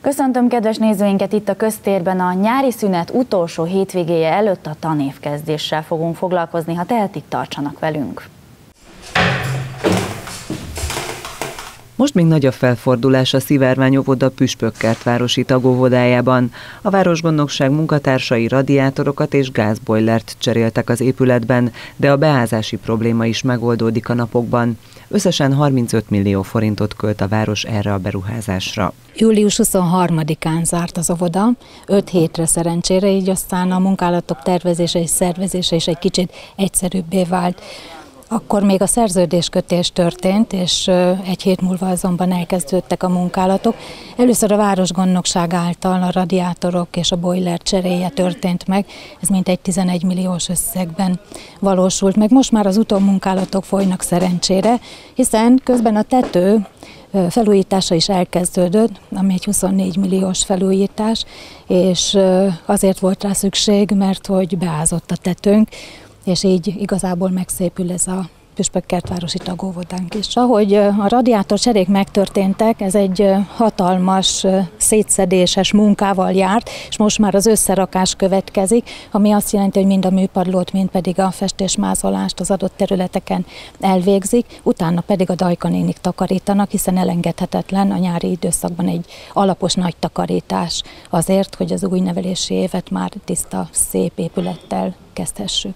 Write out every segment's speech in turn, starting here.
Köszöntöm kedves nézőinket itt a köztérben. A nyári szünet utolsó hétvégéje előtt a tanévkezdéssel fogunk foglalkozni. Ha tehetik, tartsanak velünk! Most még nagy a felfordulás a Szivárvány óvoda Püspökkertvárosi tagóvodájában. A városgondnokság munkatársai radiátorokat és gázbojlert cseréltek az épületben, de a beázási probléma is megoldódik a napokban. Összesen 35 millió forintot költ a város erre a beruházásra. Július 23-án zárt az óvoda, 5 hétre szerencsére, így aztán a munkálatok tervezése és szervezése is egy kicsit egyszerűbbé vált. Akkor még a szerződéskötés történt, és 1 hét múlva azonban elkezdődtek a munkálatok. Először a városgondnokság által a radiátorok és a bojler cseréje történt meg, ez mintegy 11 milliós összegben valósult meg. Most már az utómunkálatok folynak szerencsére, hiszen közben a tető felújítása is elkezdődött, ami egy 24 milliós felújítás, és azért volt rá szükség, mert hogy beázott a tetőnk, és így igazából megszépül ez a Püspökkertvárosi tagóvodánk is. Ahogy a radiátor cserék megtörténtek, ez egy hatalmas szétszedéses munkával járt, és most már az összerakás következik, ami azt jelenti, hogy mind a műpadlót, mind pedig a festésmázolást az adott területeken elvégzik, utána pedig a Dajka nénik takarítanak, hiszen elengedhetetlen a nyári időszakban egy alapos nagy takarítás azért, hogy az új nevelési évet már tiszta, szép épülettel kezdhessük.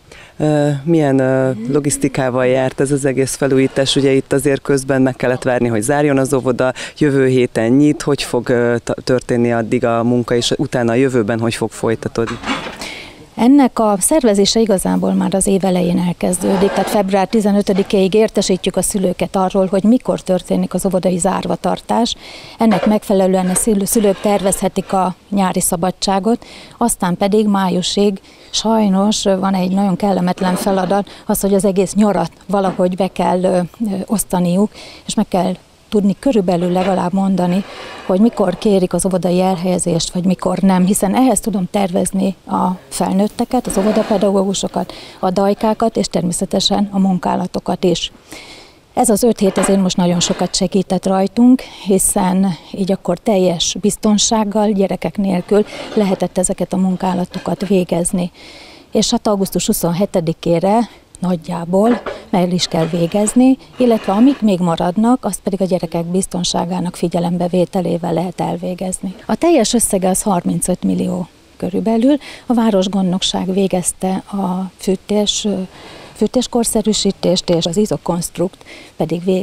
Milyen logisztikával járt ez az egész felújítás? Ugye itt azért közben meg kellett várni, hogy zárjon az óvoda, jövő héten nyit, hogy fog történni addig a munka, és utána a jövőben hogy fog folytatódni? Ennek a szervezése igazából már az év elején elkezdődik, tehát február 15-ig értesítjük a szülőket arról, hogy mikor történik az óvodai zárvatartás. Ennek megfelelően a szülők tervezhetik a nyári szabadságot, aztán pedig májusig sajnos van egy nagyon kellemetlen feladat, az, hogy az egész nyarat valahogy be kell osztaniuk, és meg kell tudni körülbelül legalább mondani, hogy mikor kérik az óvodai elhelyezést, vagy mikor nem, hiszen ehhez tudom tervezni a felnőtteket, az óvodapedagógusokat, a dajkákat, és természetesen a munkálatokat is. Ez az 5 hét azért most nagyon sokat segített rajtunk, hiszen így akkor teljes biztonsággal, gyerekek nélkül lehetett ezeket a munkálatokat végezni. És hát augusztus 27-ére nagyjából meg is kell végezni, illetve amik még maradnak, azt pedig a gyerekek biztonságának figyelembevételével lehet elvégezni. A teljes összege az 35 millió körülbelül. A városgondnokság végezte a fűtéskorszerűsítést, és az Izokonstrukt pedig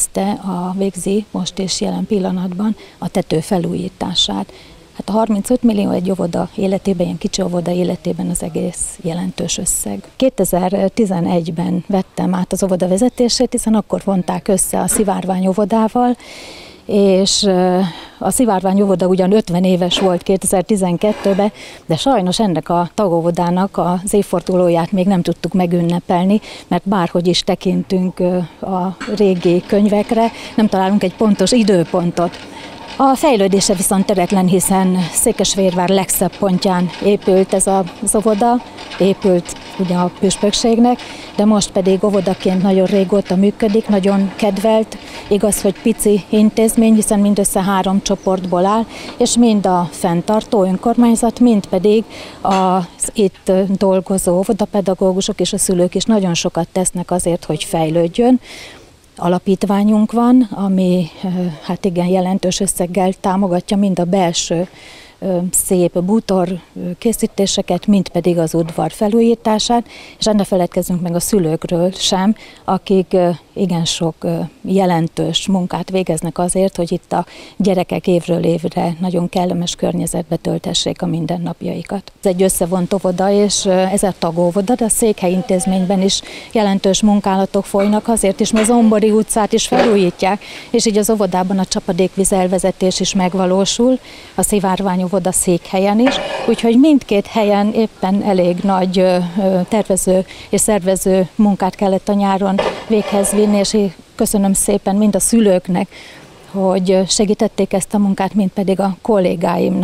végzi most és jelen pillanatban a tető felújítását. Hát a 35 millió egy óvoda életében, ilyen kicsi óvoda életében az egész jelentős összeg. 2011-ben vettem át az óvoda vezetését, hiszen akkor vonták össze a Szivárvány óvodával, és a Szivárvány óvoda ugyan 50 éves volt 2012-ben, de sajnos ennek a tagóvodának az évfordulóját még nem tudtuk megünnepelni, mert bárhogy is tekintünk a régi könyvekre, nem találunk egy pontos időpontot. A fejlődése viszont töretlen, hiszen Székesfehérvár legszebb pontján épült ez az óvoda, épült ugye a püspökségnek, de most pedig óvodaként nagyon régóta működik, nagyon kedvelt, igaz, hogy pici intézmény, hiszen mindössze 3 csoportból áll, és mind a fenntartó önkormányzat, mind pedig az itt dolgozó óvodapedagógusok és a szülők is nagyon sokat tesznek azért, hogy fejlődjön. Alapítványunk van, ami hát igen jelentős összeggel támogatja mind a belső szép bútor készítéseket, mint pedig az udvar felújítását, és ne feledkezzünk meg a szülőkről sem, akik igen sok jelentős munkát végeznek azért, hogy itt a gyerekek évről évre nagyon kellemes környezetbe töltessék a mindennapjaikat. Ez egy összevont óvoda, és ez a tagóvoda, de a Székhely intézményben is jelentős munkálatok folynak, azért is, mert az Ombori utcát is felújítják, és így az óvodában a csapadékvíz elvezetés is megvalósul, a Szivárvány óvoda Székhelyen is, úgyhogy mindkét helyen éppen elég nagy tervező és szervező munkát kellett a nyáron véghez vinni, és köszönöm szépen mind a szülőknek, hogy segítették ezt a munkát, mind pedig a kollégáimnak,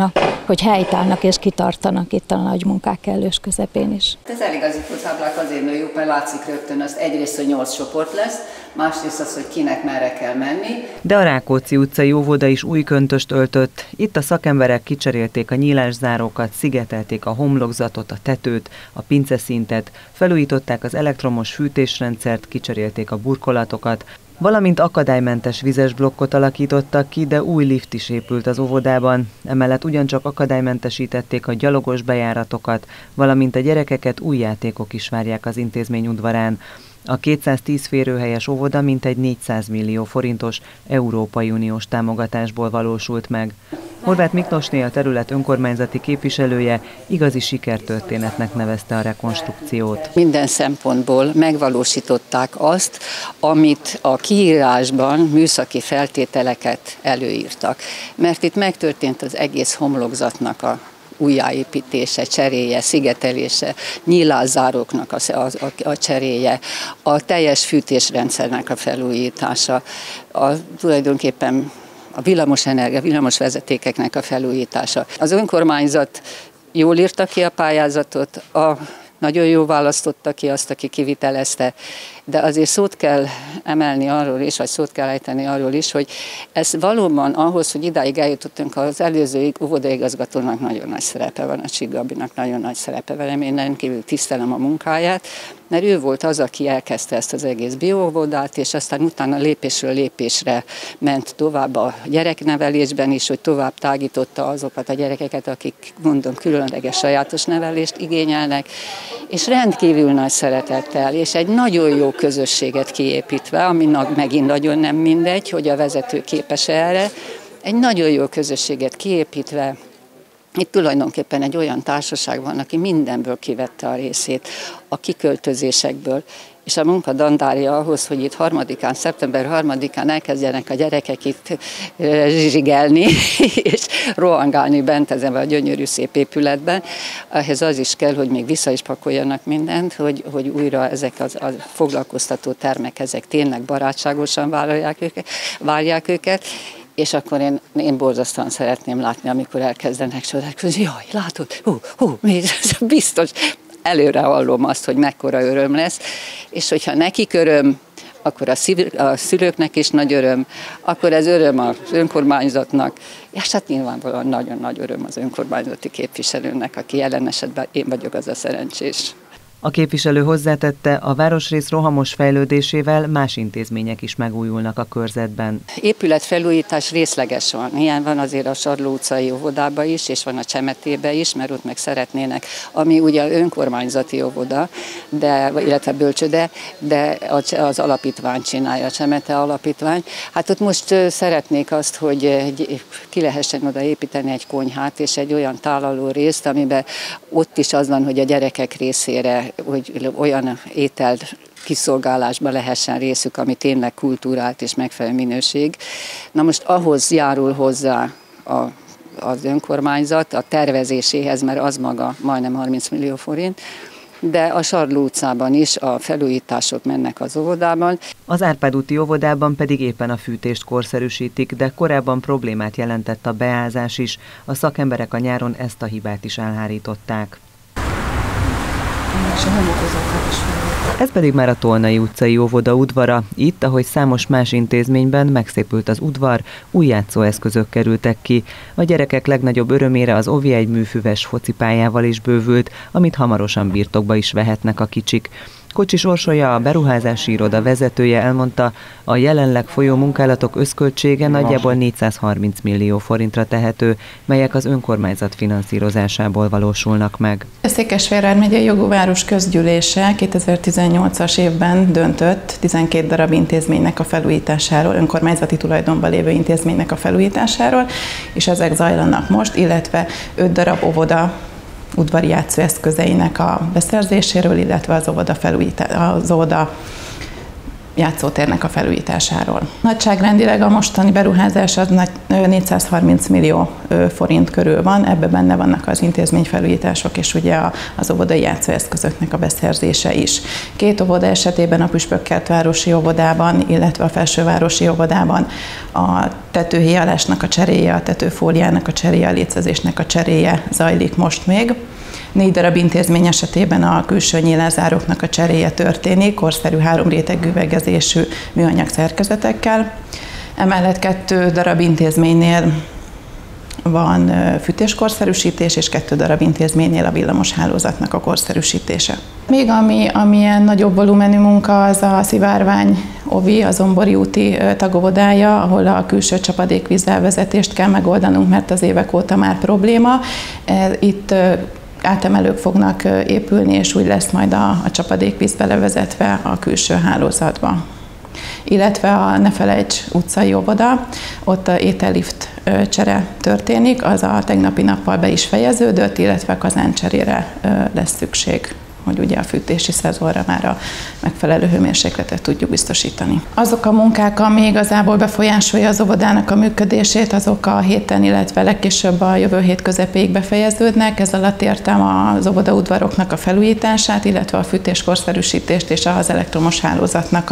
hogy helytállnak és kitartanak itt a nagy munkák kellős közepén is. Ez eligazító táblák azért nőjük, mert látszik rögtön azt egyrészt, hogy 8 csoport lesz, másrészt az, hogy kinek merre kell menni. De a Rákóczi utcai óvoda is új köntöst öltött. Itt a szakemberek kicserélték a nyílászárókat, szigetelték a homlokzatot, a tetőt, a pinceszintet, felújították az elektromos fűtésrendszert, kicserélték a burkolatokat, valamint akadálymentes vizes blokkot alakítottak ki, de új lift is épült az óvodában. Emellett ugyancsak akadálymentesítették a gyalogos bejáratokat, valamint a gyerekeket új játékok is várják az intézmény udvarán. A 210 férőhelyes óvoda mintegy 400 millió forintos Európai Uniós támogatásból valósult meg. Horváth Miklósné, a terület önkormányzati képviselője, igazi sikertörténetnek nevezte a rekonstrukciót. Minden szempontból megvalósították azt, amit a kiírásban műszaki feltételeket előírtak. Mert itt megtörtént az egész homlokzatnak a újjáépítése, cseréje, szigetelése, nyílászáróknak a cseréje, a teljes fűtésrendszernek a felújítása, tulajdonképpen a villamosenergia, villamosvezetékeknek a felújítása. Az önkormányzat jól írta ki a pályázatot, nagyon jól választotta ki azt, aki kivitelezte, de azért szót kell emelni arról is, vagy szót kell ejteni arról is, hogy ez valóban ahhoz, hogy idáig eljutottunk, az előző óvodaigazgatónak nagyon nagy szerepe van, a Csík Gabinak nagyon nagy szerepe velem, én rendkívül tisztelem a munkáját, mert ő volt az, aki elkezdte ezt az egész bioóvodát, és aztán utána lépésről lépésre ment tovább a gyereknevelésben is, hogy tovább tágította azokat a gyerekeket, akik, mondom, különleges sajátos nevelést igényelnek, és rendkívül nagy szeretettel, és egy nagyon jó közösséget kiépítve, aminek megint nagyon nem mindegy, hogy a vezető képes erre, egy nagyon jó közösséget kiépítve. Itt tulajdonképpen egy olyan társaság van, aki mindenből kivette a részét, a kiköltözésekből, és a munka dandárja ahhoz, hogy itt szeptember 3-án elkezdjenek a gyerekek itt zsizsigelni és rohangálni bent ezen a gyönyörű szép épületben. Ehhez az is kell, hogy még vissza is pakoljanak mindent, hogy újra ezek a foglalkoztató termek, ezek tényleg barátságosan várják őket. És akkor én borzasztóan szeretném látni, amikor elkezdenek csodálkozni, jaj, látod, még biztos, előre hallom azt, hogy mekkora öröm lesz, és hogyha nekik öröm, akkor a szülőknek is nagy öröm, akkor ez öröm az önkormányzatnak, és hát nyilvánvalóan nagyon nagy öröm az önkormányzati képviselőnek, aki jelen esetben én vagyok az a szerencsés. A képviselő hozzátette, a városrész rohamos fejlődésével más intézmények is megújulnak a körzetben. Épületfelújítás részleges van. Ilyen van azért a Sarló utcai óvodában is, és van a Csemetébe is, mert ott meg szeretnének, ami ugye önkormányzati óvoda, illetve bölcsőde, de az alapítvány csinálja, a Csemete alapítvány. Hát ott most szeretnék azt, hogy ki lehessen oda építeni egy konyhát, és egy olyan tálaló részt, amiben ott is az van, hogy a gyerekek részére hogy olyan étel kiszolgálásba lehessen részük, ami tényleg kultúrált és megfelelő minőség. Na most ahhoz járul hozzá az önkormányzat, a tervezéséhez, mert az maga majdnem 30 millió forint, de a Sarló utcában is a felújítások mennek az óvodában. Az Árpád úti óvodában pedig éppen a fűtést korszerűsítik, de korábban problémát jelentett a beázás is. A szakemberek a nyáron ezt a hibát is elhárították. Ez pedig már a Tolnai utcai óvoda udvara. Itt, ahogy számos más intézményben megszépült az udvar, új játszóeszközök kerültek ki. A gyerekek legnagyobb örömére az OVI egy műfüves focipályával is bővült, amit hamarosan birtokba is vehetnek a kicsik. Kocsis Orsolya, a beruházási iroda vezetője elmondta, a jelenleg folyó munkálatok összköltsége nagyjából 430 millió forintra tehető, melyek az önkormányzat finanszírozásából valósulnak meg. A Székesfehérvár megyei jogú város közgyűlése 2018-as évben döntött 12 darab intézménynek a felújításáról, önkormányzati tulajdonban lévő intézménynek a felújításáról, és ezek zajlanak most, illetve 5 darab óvoda udvari játszóeszközeinek a beszerzéséről, illetve az óvoda játszótérnek a felújításáról. Nagyságrendileg a mostani beruházás az 430 millió forint körül van, ebbe benne vannak az intézményfelújítások és ugye az óvodai játszóeszközöknek a beszerzése is. 2 óvoda esetében, a Püspökkertvárosi óvodában, illetve a Felsővárosi óvodában a tetőhéjalásnak a cseréje, a tetőfóliának a cseréje, a lécezésnek a cseréje zajlik most még. 4 darab intézmény esetében a külső nyílászáróknak a cseréje történik, korszerű 3 rétegű üvegezésű műanyag szerkezetekkel. Emellett 2 darab intézménynél van fűtéskorszerűsítés, és 2 darab intézménynél a villamoshálózatnak a korszerűsítése. Még ami ilyen nagyobb volumenű munka, az a Szivárvány Ovi, a Zombori úti tagóvodája, ahol a külső csapadékvízelvezetést kell megoldanunk, mert az évek óta már probléma. Itt átemelők fognak épülni, és úgy lesz majd a csapadékvíz belevezetve a külső hálózatba. Illetve a Ne Felejts utcai óvoda, ott a étellift csere történik, az a tegnapi nappal be is fejeződött, illetve kazáncserére lesz szükség, hogy ugye a fűtési szezonra már a megfelelő hőmérsékletet tudjuk biztosítani. Azok a munkák, ami igazából befolyásolja az óvodának a működését, azok a héten, illetve legkésőbb a jövő hét közepéig befejeződnek. Ez alatt értem az óvodaudvaroknak a felújítását, illetve a fűtéskorszerűsítést és az elektromos hálózatnak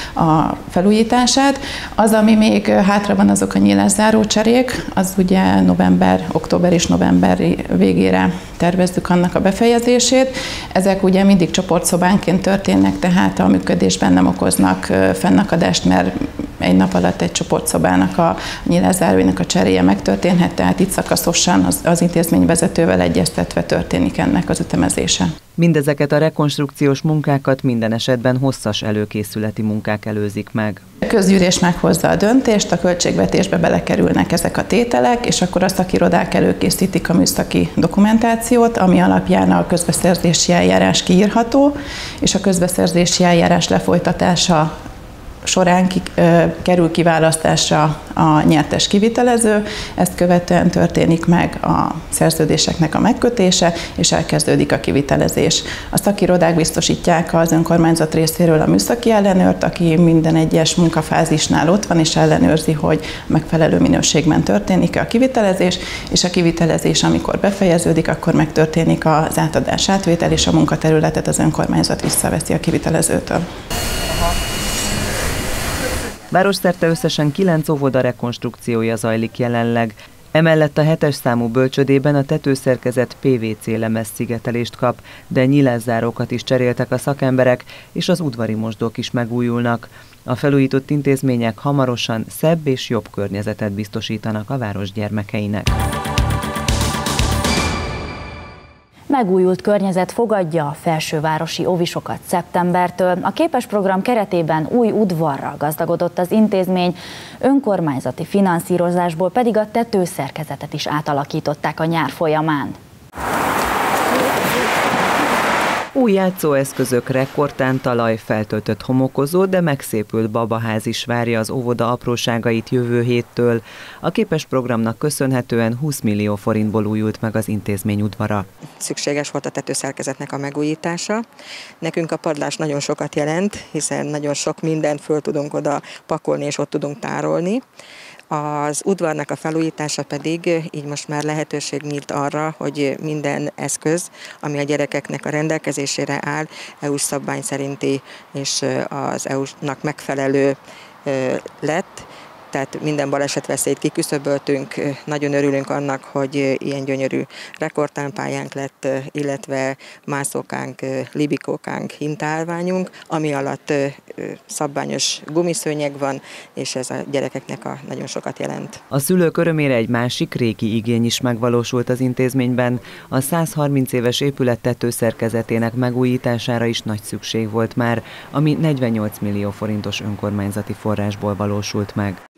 a felújítását. Az, ami még hátra van, azok a nyílászáró cserék, az ugye október és november végére tervezzük annak a befejezését. Ezek ugye mindig csoportszobánként történnek, tehát a működésben nem okoznak fennakadást, mert egy nap alatt egy csoportszobának a nyílászáróinak a cseréje megtörténhet, tehát itt szakaszosan az intézményvezetővel egyeztetve történik ennek az ütemezése. Mindezeket a rekonstrukciós munkákat minden esetben hosszas előkészületi munkák előzik meg. A közgyűlés meghozza a döntést, a költségvetésbe belekerülnek ezek a tételek, és akkor a szakirodák előkészítik a műszaki dokumentációt, ami alapján a közbeszerzési eljárás kiírható, és a közbeszerzési eljárás lefolytatása során kerül kiválasztásra a nyertes kivitelező, ezt követően történik meg a szerződéseknek a megkötése, és elkezdődik a kivitelezés. A szakirodák biztosítják az önkormányzat részéről a műszaki ellenőrt, aki minden egyes munkafázisnál ott van, és ellenőrzi, hogy megfelelő minőségben történik a kivitelezés, és a kivitelezés, amikor befejeződik, akkor megtörténik az átadás, átvétel, és a munkaterületet az önkormányzat visszaveszi a kivitelezőtől. Városszerte összesen 9 óvoda rekonstrukciója zajlik jelenleg. Emellett a 7-es számú bölcsödében a tetőszerkezet PVC lemez szigetelést kap, de nyílászárókat is cseréltek a szakemberek, és az udvari mosdók is megújulnak. A felújított intézmények hamarosan szebb és jobb környezetet biztosítanak a város gyermekeinek. Megújult környezet fogadja a felsővárosi óvisokat szeptembertől. A képes program keretében új udvarral gazdagodott az intézmény, önkormányzati finanszírozásból pedig a tetőszerkezetet is átalakították a nyár folyamán. Új játszóeszközök, rekordtán talajfeltöltött homokozó, de megszépült babaház is várja az óvoda apróságait jövő héttől. A képes programnak köszönhetően 20 millió forintból újult meg az intézmény udvara. Szükséges volt a tetőszerkezetnek a megújítása. Nekünk a padlás nagyon sokat jelent, hiszen nagyon sok mindent föl tudunk oda pakolni és ott tudunk tárolni. Az udvarnak a felújítása pedig így most már lehetőség nyílt arra, hogy minden eszköz, ami a gyerekeknek a rendelkezésére áll, EU-s szabvány szerinti és az EU-nak megfelelő lett. Tehát minden balesetveszélyt kiküszöböltünk, nagyon örülünk annak, hogy ilyen gyönyörű rekordtánpályánk lett, illetve mászókánk, libikókánk, hintaállványunk, ami alatt szabványos gumiszőnyeg van, és ez a gyerekeknek nagyon sokat jelent. A szülők örömére egy másik régi igény is megvalósult az intézményben. A 130 éves épület tetőszerkezetének megújítására is nagy szükség volt már, ami 48 millió forintos önkormányzati forrásból valósult meg.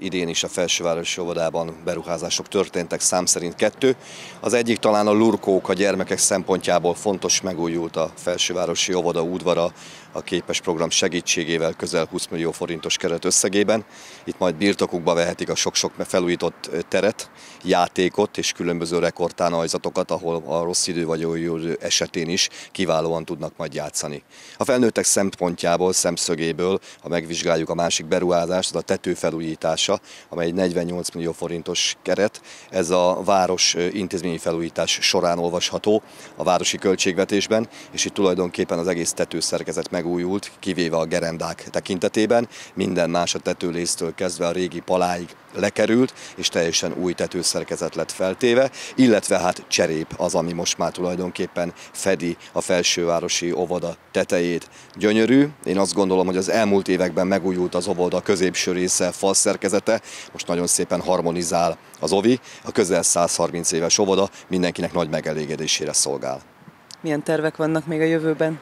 Idén is a felsővárosi óvodában beruházások történtek, szám szerint 2. Az egyik talán a Lurkók, a gyermekek szempontjából fontos, megújult a felsővárosi óvoda udvara a képes program segítségével közel 20 millió forintos keret összegében. Itt majd birtokukba vehetik a sok-sok felújított teret, játékot és különböző rekordtánalzatokat, ahol a rossz idő vagy jó idő esetén is kiválóan tudnak majd játszani. A felnőttek szempontjából, szemszögéből, ha megvizsgáljuk a másik beruházást, az a tető felújítása, amely egy 48 millió forintos keret. Ez a város intézményi felújítás során olvasható a városi költségvetésben, és itt tulajdonképpen az egész tetőszerkezet megújult, kivéve a gerendák tekintetében. Minden más a tetőlésztől kezdve a régi paláig lekerült, és teljesen új tetőszerkezet lett feltéve, illetve hát cserép az, ami most már tulajdonképpen fedi a felsővárosi óvoda tetejét. Gyönyörű, én azt gondolom, hogy az elmúlt években megújult az óvoda középső része, falszerkezete, most nagyon szépen harmonizál az ovi, a közel 130 éves óvoda mindenkinek nagy megelégedésére szolgál. Milyen tervek vannak még a jövőben?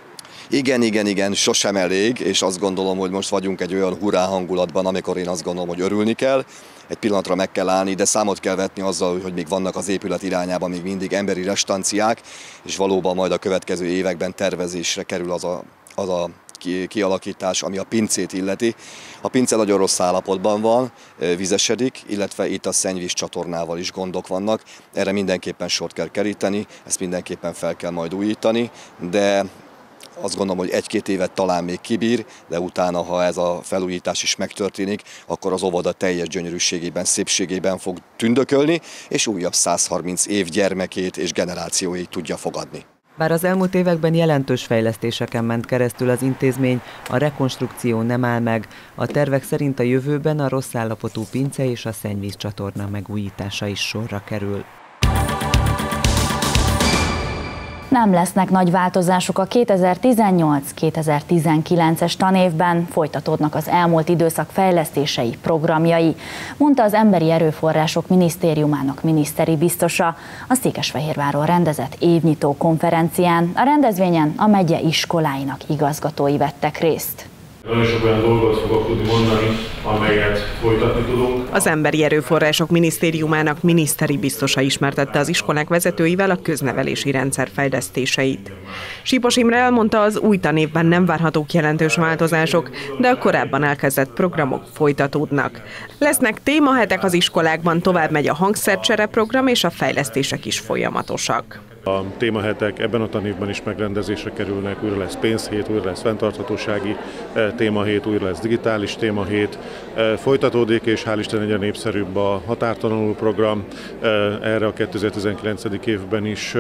Igen, sosem elég, és azt gondolom, hogy most vagyunk egy olyan hurrá hangulatban, amikor én azt gondolom, hogy örülni kell. Egy pillanatra meg kell állni, de számot kell vetni azzal, hogy még vannak az épület irányában még mindig emberi restanciák, és valóban majd a következő években tervezésre kerül az a kialakítás, ami a pincét illeti. A pince nagyon rossz állapotban van, vizesedik, illetve itt a szennyvíz csatornával is gondok vannak. Erre mindenképpen sort kell keríteni, ezt mindenképpen fel kell majd újítani, de azt gondolom, hogy 1-2 évet talán még kibír, de utána, ha ez a felújítás is megtörténik, akkor az óvoda teljes gyönyörűségében, szépségében fog tündökölni, és újabb 130 év gyermekét és generációit tudja fogadni. Bár az elmúlt években jelentős fejlesztéseken ment keresztül az intézmény, a rekonstrukció nem áll meg. A tervek szerint a jövőben a rossz állapotú pince és a szennyvízcsatorna megújítása is sorra kerül. Nem lesznek nagy változások a 2018-2019-es tanévben, folytatódnak az elmúlt időszak fejlesztései, programjai, mondta az Emberi Erőforrások Minisztériumának miniszteri biztosa a Székesfehérváron rendezett évnyitó konferencián. A rendezvényen a megye iskoláinak igazgatói vettek részt. Nagyon sok olyan dolgot fogok tudni mondani, amelyet folytatni tudunk. Az Emberi Erőforrások Minisztériumának miniszteri biztosa ismertette az iskolák vezetőivel a köznevelési rendszer fejlesztéseit. Sipos Imre elmondta, az új tanévben nem várhatók jelentős változások, de a korábban elkezdett programok folytatódnak. Lesznek témahetek az iskolákban, tovább megy a hangszercsere program, és a fejlesztések is folyamatosak. A témahetek ebben a tanévben is megrendezésre kerülnek, újra lesz pénzhét, újra lesz fenntarthatósági témahét, újra lesz digitális témahét. Folytatódik, és hál' Isten egyre népszerűbb a határtalanul program. Erre a 2019. évben is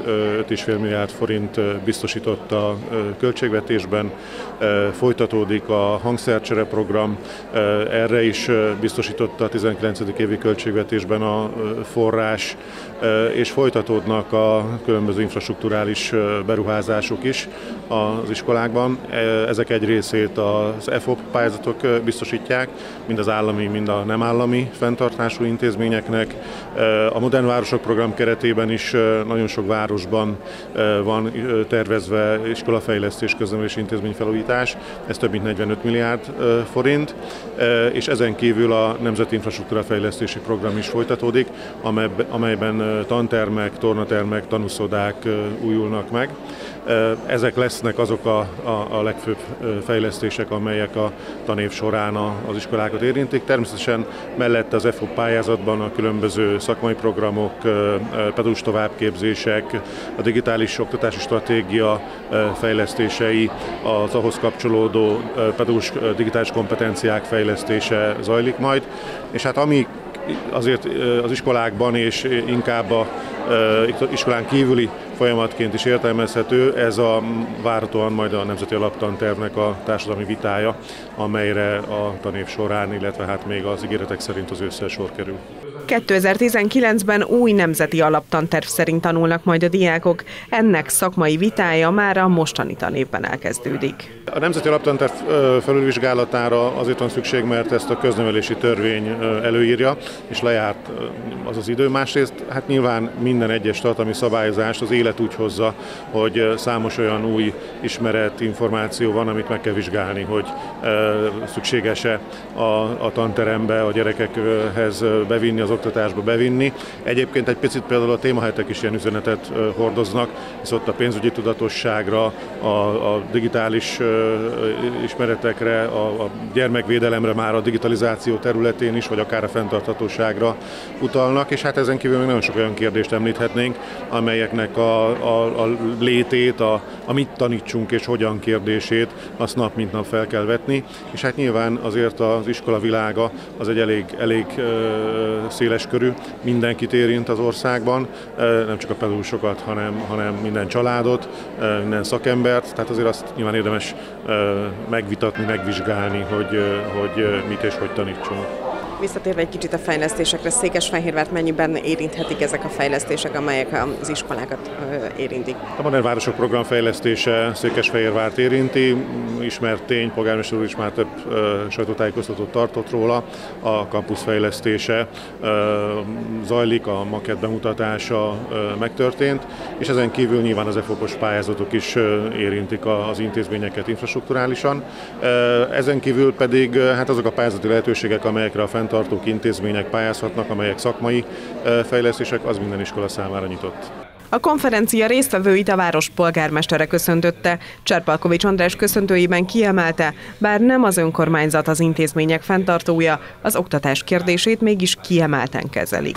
5,5 milliárd forint biztosított a költségvetésben. Folytatódik a hangszercsere program, erre is biztosította a 19. évi költségvetésben a forrás, és folytatódnak a különböző infrastrukturális beruházások is az iskolákban. Ezek egy részét az EFOP pályázatok biztosítják, mind az állami, mind a nem állami fenntartású intézményeknek. A Modern Városok program keretében is nagyon sok városban van tervezve iskolafejlesztés, köznevelési intézményfelújítás, ez több mint 45 milliárd forint, és ezen kívül a Nemzeti Infrastruktúra Fejlesztési Program is folytatódik, amelyben tantermek, tornatermek, tanúszodák újulnak meg. Ezek lesznek azok a legfőbb fejlesztések, amelyek a tanév során az iskolákat érintik. Természetesen mellette az EFOP pályázatban a különböző szakmai programok, pedagógus továbbképzések, a digitális oktatási stratégia fejlesztései, az ahhoz kapcsolódó pedagógus digitális kompetenciák fejlesztése zajlik majd. És hát ami azért az iskolákban és inkább a iskolán kívüli folyamatként is értelmezhető, ez a várhatóan majd a Nemzeti Alaptantervnek a társadalmi vitája, amelyre a tanév során, illetve hát még az ígéretek szerint az ősszel sor kerül. 2019-ben új nemzeti alaptanterv szerint tanulnak majd a diákok, ennek szakmai vitája már a mostani tanévben elkezdődik. A nemzeti alaptanterv felülvizsgálatára azért van szükség, mert ezt a köznevelési törvény előírja, és lejárt az az idő. Másrészt hát nyilván minden egyes tartalmi szabályozást az élet úgy hozza, hogy számos olyan új ismeret, információ van, amit meg kell vizsgálni, hogy szükséges-e a tanterembe, a gyerekekhez bevinni, az oktatásba bevinni. Egyébként egy picit például a témahetek is ilyen üzenetet hordoznak, hisz ott a pénzügyi tudatosságra, a digitális ismeretekre, a gyermekvédelemre már a digitalizáció területén is, vagy akár a fenntarthatóságra utalnak, és hát ezen kívül még nagyon sok olyan kérdést említhetnénk, amelyeknek a létét, a mit tanítsunk és hogyan kérdését azt nap mint nap fel kell vetni, és hát nyilván azért az iskola világa az egy elég széles körű, mindenkit érint az országban, nem csak a pedagógusokat, hanem minden családot, minden szakembert, tehát azért azt nyilván érdemes megvitatni, megvizsgálni, hogy mit és hogy tanítsunk. Visszatérve egy kicsit a fejlesztésekre, Székesfehérvárt mennyiben érinthetik ezek a fejlesztések, amelyek az iskolákat érintik? A Modern Városok program fejlesztése Székesfehérvárt érinti, ismert tény, polgármester úr is már több sajtótájékoztatót tartott róla, a kampusz fejlesztése zajlik, a makett bemutatása megtörtént, és ezen kívül nyilván az EFOP-os pályázatok is érintik az intézményeket infrastrukturálisan. Ezen kívül pedig hát azok a pályázati lehetőségek, amelyekre a fenntartók, intézmények pályázhatnak, amelyek szakmai fejlesztések, az minden iskola számára nyitott. A konferencia résztvevőit a város polgármestere köszöntötte. Cserpalkovics András köszöntőjében kiemelte, bár nem az önkormányzat az intézmények fenntartója, az oktatás kérdését mégis kiemelten kezelik.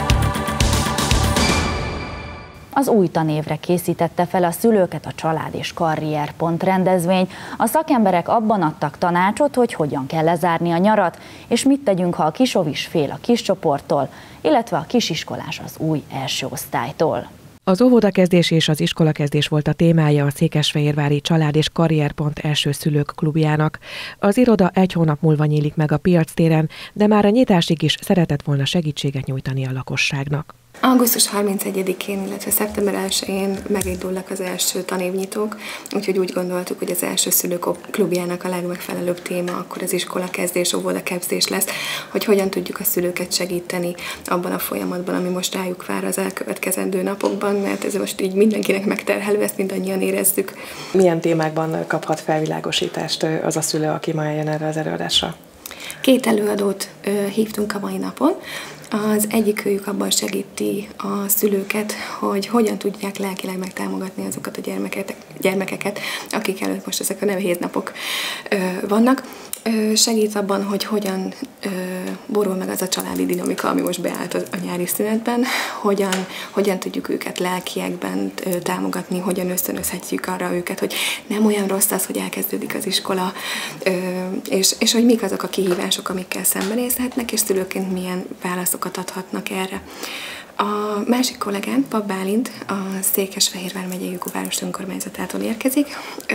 Az új tanévre készítette fel a szülőket a Család és Karrierpont rendezvény. A szakemberek abban adtak tanácsot, hogy hogyan kell lezárni a nyarat, és mit tegyünk, ha a kisovis fél a kiscsoporttól, illetve a kisiskolás az új első osztálytól. Az óvodakezdés és az iskolakezdés volt a témája a Székesfehérvári Család és Karrierpont első szülők klubjának. Az iroda 1 hónap múlva nyílik meg a piactéren, de már a nyitásig is szeretett volna segítséget nyújtani a lakosságnak. Augusztus 31-én, illetve szeptember 1-én megindulnak az első tanévnyitók, úgyhogy úgy gondoltuk, hogy az első szülők klubjának a legmegfelelőbb téma akkor az iskolakezdés, óvodakezdés lesz, hogy hogyan tudjuk a szülőket segíteni abban a folyamatban, ami most rájuk vár az elkövetkezendő napokban, mert ez most így mindenkinek megterhelő, ezt mindannyian érezzük. Milyen témákban kaphat felvilágosítást az a szülő, aki ma eljön erre az előadásra? 2 előadót hívtunk a mai napon. Az egyikőjük abban segíti a szülőket, hogy hogyan tudják lelkileg megtámogatni azokat a gyermekeket, akik előtt most ezek a nehéz napok vannak. Segít abban, hogy hogyan borul meg az a családi dinamika, ami most beállt a nyári szünetben, hogyan tudjuk őket lelkiekben támogatni, hogyan ösztönözhetjük arra őket, hogy nem olyan rossz az, hogy elkezdődik az iskola, és hogy mik azok a kihívások, amikkel szembenézhetnek, és szülőként milyen válaszokat adhatnak erre. A másik kollégánk, Pap Bálint, a Székesfehérvár megyei Jogóváros önkormányzatától érkezik.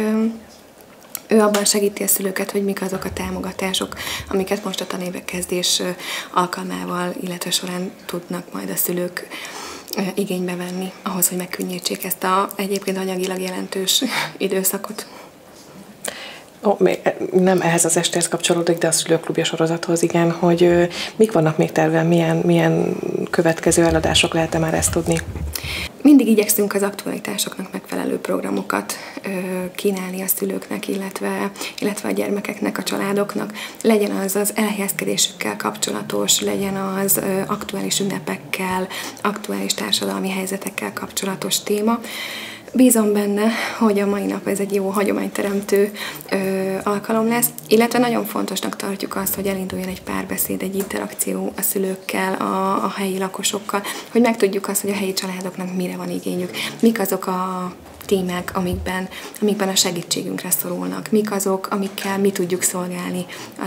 Ő abban segíti a szülőket, hogy mik azok a támogatások, amiket most a tanévkezdés alkalmával, illetve során tudnak majd a szülők igénybe venni, ahhoz, hogy megkönnyítsék ezt a egyébként anyagilag jelentős időszakot. Még nem ehhez az estéhez kapcsolódik, de a szülőklubja sorozathoz, igen, hogy mik vannak még terven, milyen következő eladások lehet-e már ezt tudni? Mindig igyekszünk az aktualitásoknak megfelelő programokat kínálni a szülőknek, illetve a gyermekeknek, a családoknak. Legyen az az elhelyezkedésükkel kapcsolatos, legyen az aktuális ünnepekkel, aktuális társadalmi helyzetekkel kapcsolatos téma. Bízom benne, hogy a mai nap ez egy jó hagyományteremtő alkalom lesz, illetve nagyon fontosnak tartjuk azt, hogy elinduljon egy párbeszéd, egy interakció a szülőkkel, a helyi lakosokkal, hogy megtudjuk azt, hogy a helyi családoknak mire van igényük, mik azok a témák, amikben a segítségünkre szorulnak, mik azok, amikkel mi tudjuk szolgálni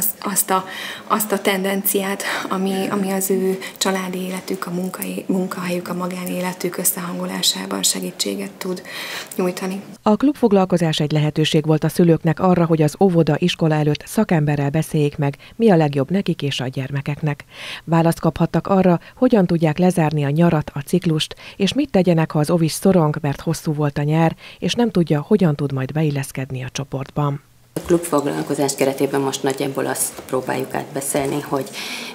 azt a tendenciát, ami az ő családi életük, a munkahelyük, a magánéletük összehangolásában segítséget tud nyújtani. A klubfoglalkozás egy lehetőség volt a szülőknek arra, hogy az óvoda, iskola előtt szakemberrel beszéljék meg, mi a legjobb nekik és a gyermekeknek. Választ kaphattak arra, hogyan tudják lezárni a nyarat, a ciklust, és mit tegyenek, ha az óvis szorong, mert hosszú volt a nyár, és nem tudja, hogyan tud majd beilleszkedni a csoportban. A klubfoglalkozás keretében most nagyjából azt próbáljuk átbeszélni, hogy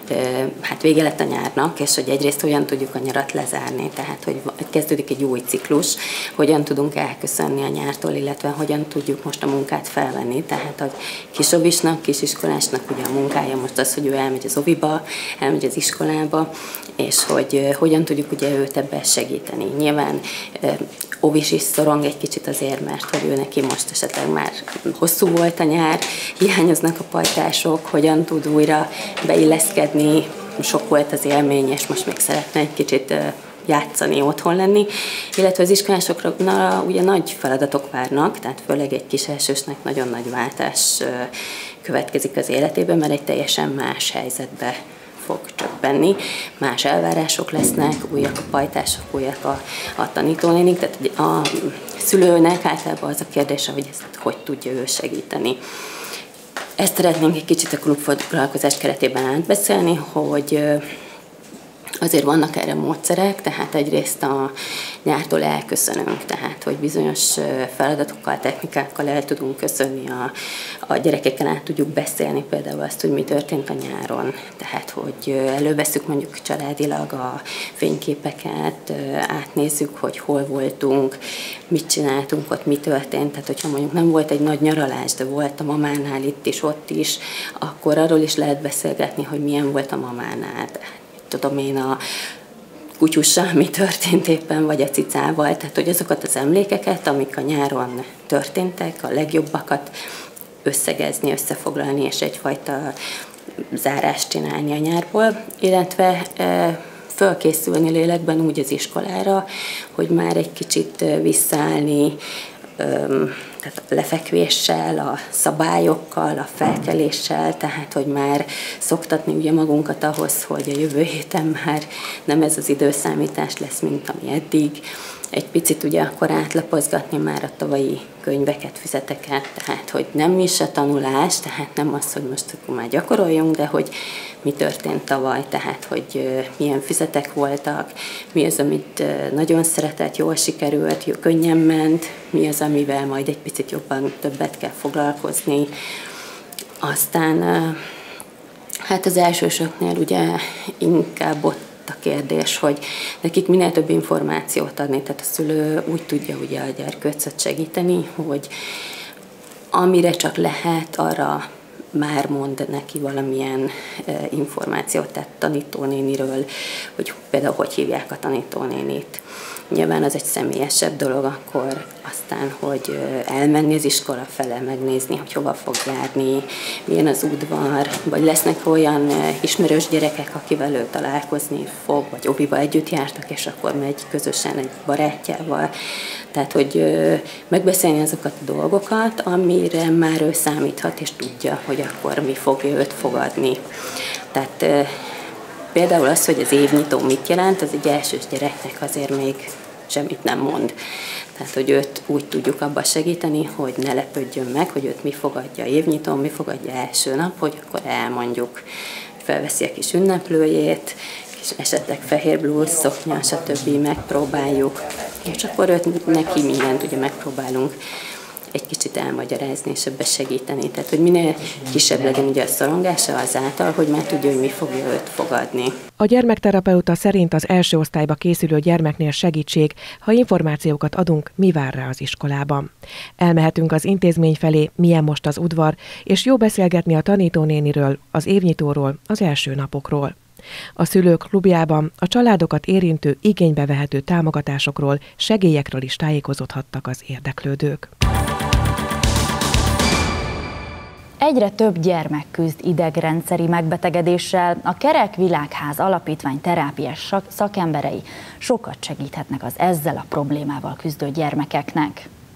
hát vége lett a nyárnak, és hogy egyrészt hogyan tudjuk a nyarat lezárni, tehát hogy kezdődik egy új ciklus, hogyan tudunk elköszönni a nyártól, illetve hogyan tudjuk most a munkát felvenni, tehát hogy kisovisnak, kisiskolásnak ugye a munkája most az, hogy ő elmegy az oviba, elmegy az iskolába, és hogy hogyan tudjuk ugye őt ebben segíteni. Nyilván óvis is szorong egy kicsit azért, mert hogy ő neki most esetleg már hosszú volt a nyár, hiányoznak a pajtások, hogyan tud újra beilleszkedni, sok volt az élmény, és most még szeretne egy kicsit játszani, otthon lenni, illetve az iskolásokra ugye nagy feladatok várnak, tehát főleg egy kis elsősnek nagyon nagy váltás következik az életében, mert egy teljesen más helyzetbe fog csöppenni, más elvárások lesznek, újak a pajtások, újak a tanítónénik, tehát a szülőnek általában az a kérdése, hogy ezt hogy tudja ő segíteni. Ezt szeretnénk egy kicsit a klubfoglalkozás keretében átbeszélni, hogy azért vannak erre módszerek, tehát egyrészt a nyártól elköszönünk, tehát hogy bizonyos feladatokkal, technikákkal el tudunk köszönni, a gyerekekkel át tudjuk beszélni például azt, hogy mi történt a nyáron, tehát hogy elővesszük mondjuk családilag a fényképeket, átnézzük, hogy hol voltunk, mit csináltunk ott, mi történt, tehát hogyha mondjuk nem volt egy nagy nyaralás, de volt a mamánál itt is, ott is, akkor arról is lehet beszélgetni, hogy milyen volt a mamánál. Tudom én a kutyussal mi történt éppen, vagy a cicával, tehát hogy azokat az emlékeket, amik a nyáron történtek, a legjobbakat összegezni, összefoglalni, és egyfajta zárást csinálni a nyárból, illetve fölkészülni lélekben úgy az iskolára, hogy már egy kicsit visszaállni, tehát a lefekvéssel, a szabályokkal, a felkeléssel, tehát hogy már szoktatni ugye magunkat ahhoz, hogy a jövő héten már nem ez az időszámítás lesz, mint ami eddig. Egy picit ugye akkor átlapozgatni már a tavalyi könyveket, füzeteket, tehát hogy nem is a tanulás, tehát nem az, hogy most akkor már gyakoroljunk, de hogy mi történt tavaly, tehát hogy milyen füzetek voltak, mi az, amit nagyon szeretett, jól sikerült, könnyen ment, mi az, amivel majd egy picit jobban többet kell foglalkozni. Aztán hát az elsősöknél ugye inkább ott a kérdés, hogy nekik minél több információt adni, tehát a szülő úgy tudja ugye a gyerkőcöt segíteni, hogy amire csak lehet, arra már mond neki valamilyen információt, tehát tanítónéniről, hogy például hogy hívják a tanítónénit. Nyilván az egy személyesebb dolog akkor, aztán, hogy elmenni az iskola fele, megnézni, hogy hova fog járni, milyen az udvar, vagy lesznek olyan ismerős gyerekek, akivel ő találkozni fog, vagy oviba együtt jártak, és akkor megy közösen egy barátjával. Tehát, hogy megbeszélni azokat a dolgokat, amire már ő számíthat, és tudja, hogy akkor mi fogja őt fogadni. Tehát például az, hogy az évnyitó mit jelent, az egy elsős gyereknek azért még semmit nem mond. Tehát, hogy őt úgy tudjuk abba segíteni, hogy ne lepődjön meg, hogy őt mi fogadja évnyitón, mi fogadja első nap, hogy akkor elmondjuk, felveszi a kis ünneplőjét, és esetleg fehér blúz, szoknya, stb. Megpróbáljuk, és akkor őt neki mindent ugye megpróbálunk egy kicsit elmagyarázni és ebbe segíteni. Tehát, hogy minél kisebb legyen ugye a szorongása azáltal, hogy már tudja, hogy mi fogja őt fogadni. A gyermekterapeuta szerint az első osztályba készülő gyermeknél segítség, ha információkat adunk, mi vár rá az iskolában. Elmehetünk az intézmény felé, milyen most az udvar, és jó beszélgetni a tanítónéniről, az évnyitóról, az első napokról. A szülők klubjában a családokat érintő, igénybe vehető támogatásokról, segélyekről is tájékozódhattak az érdeklődők. Egyre több gyermek küzd idegrendszeri megbetegedéssel, a Kerek Világház Alapítvány terápiás szakemberei sokat segíthetnek az ezzel a problémával küzdő gyermekeknek.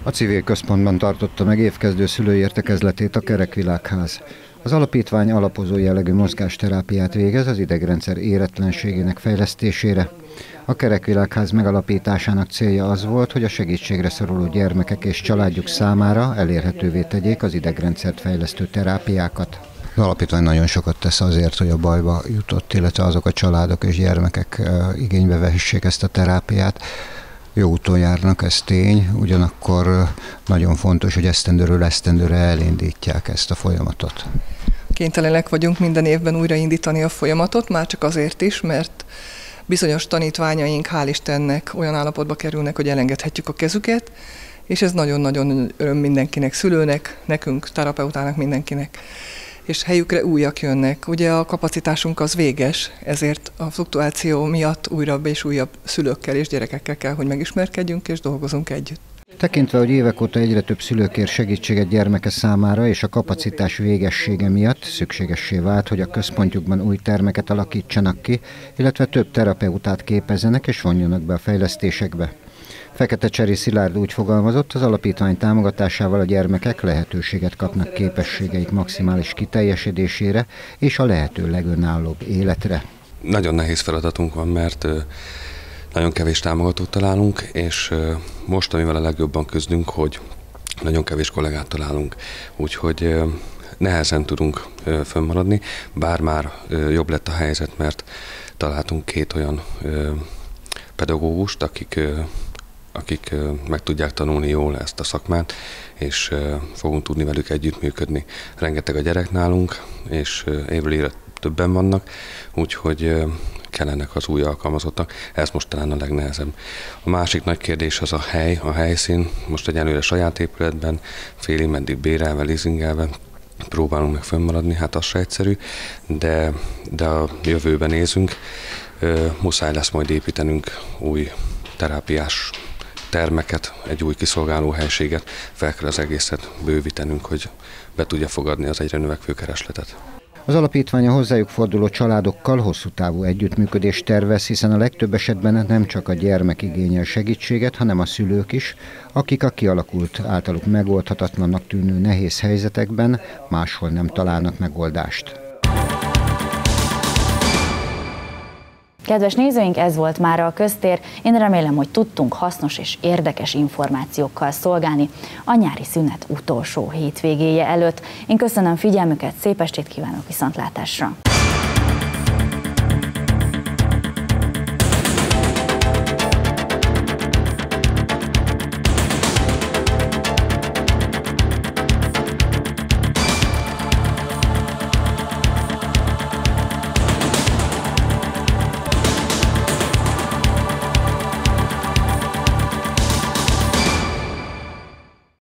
A civil központban tartotta meg évkezdő szülői értekezletét a Kerekvilágház. Az alapítvány alapozó jellegű mozgásterápiát végez az idegrendszer éretlenségének fejlesztésére. A Kerekvilágház megalapításának célja az volt, hogy a segítségre szoruló gyermekek és családjuk számára elérhetővé tegyék az idegrendszert fejlesztő terápiákat. Az alapítvány nagyon sokat tesz azért, hogy a bajba jutott, illetve azok a családok és gyermekek igénybe vehessék ezt a terápiát. Jó úton járnak, ez tény, ugyanakkor nagyon fontos, hogy esztendőről esztendőre elindítják ezt a folyamatot. Kénytelenek vagyunk minden évben újraindítani a folyamatot, már csak azért is, mert bizonyos tanítványaink, hál' Istennek olyan állapotba kerülnek, hogy elengedhetjük a kezüket, és ez nagyon-nagyon öröm mindenkinek, szülőnek, nekünk, terapeutának, mindenkinek. És helyükre újak jönnek. Ugye a kapacitásunk az véges, ezért a fluktuáció miatt újabb és újabb szülőkkel és gyerekekkel kell, hogy megismerkedjünk és dolgozunk együtt. Tekintve, hogy évek óta egyre több szülő kér segítséget gyermeke számára, és a kapacitás végessége miatt szükségessé vált, hogy a központjukban új termeket alakítsanak ki, illetve több terapeutát képezzenek és vonjanak be a fejlesztésekbe. Fekete-Cseri Szilárd úgy fogalmazott, az alapítvány támogatásával a gyermekek lehetőséget kapnak képességeik maximális kiteljesedésére és a lehető legönállóbb életre. Nagyon nehéz feladatunk van, mert nagyon kevés támogatót találunk, és most, amivel a legjobban küzdünk, hogy nagyon kevés kollégát találunk, úgyhogy nehezen tudunk fönnmaradni, bár már jobb lett a helyzet, mert találtunk 2 olyan pedagógust, akik meg tudják tanulni jól ezt a szakmát, és fogunk tudni velük együttműködni. Rengeteg a gyerek nálunk, és évről évre többen vannak, úgyhogy kellenek az új alkalmazottak. Ez most talán a legnehezebb. A másik nagy kérdés az a hely, a helyszín. Most egyelőre saját épületben, félig meddig bérelve, leasingelve próbálunk meg fönnmaradni, hát az se egyszerű, de a jövőben nézünk. Muszáj lesz majd építenünk új terápiás termeket, egy új kiszolgáló helységet, fel kell az egészet bővítenünk, hogy be tudja fogadni az egyre növekvő keresletet. Az alapítvány a hozzájuk forduló családokkal hosszú távú együttműködést tervez, hiszen a legtöbb esetben nem csak a gyermek igényel segítséget, hanem a szülők is, akik a kialakult, általuk megoldhatatlannak tűnő nehéz helyzetekben máshol nem találnak megoldást. Kedves nézőink, ez volt mára a Köztér. Én remélem, hogy tudtunk hasznos és érdekes információkkal szolgálni a nyári szünet utolsó hétvégéje előtt. Én köszönöm figyelmüket, szép estét kívánok, viszontlátásra!